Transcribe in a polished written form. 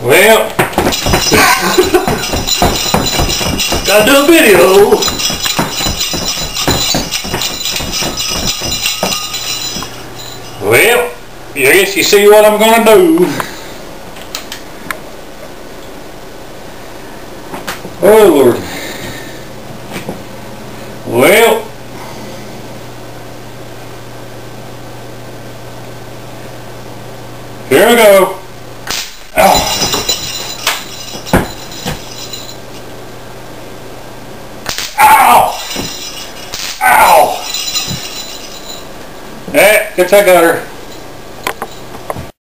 Well, gotta do a video. Well, I guess you see what I'm gonna do. Oh Lord. Well, here we go. Ow. Ow! Ow! Get that gutter.